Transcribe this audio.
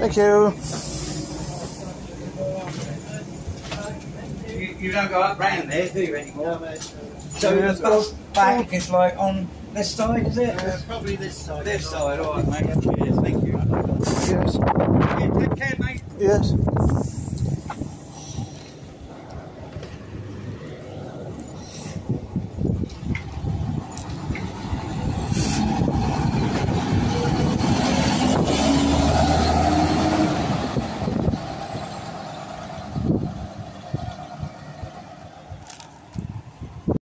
Thank you. You don't go up round there, do you, anymore? So Yeah. the bus back is like on this side, is it? Probably this side. This side, alright mate. Cheers, thank you. Yes. Yeah, take care mate. Yes.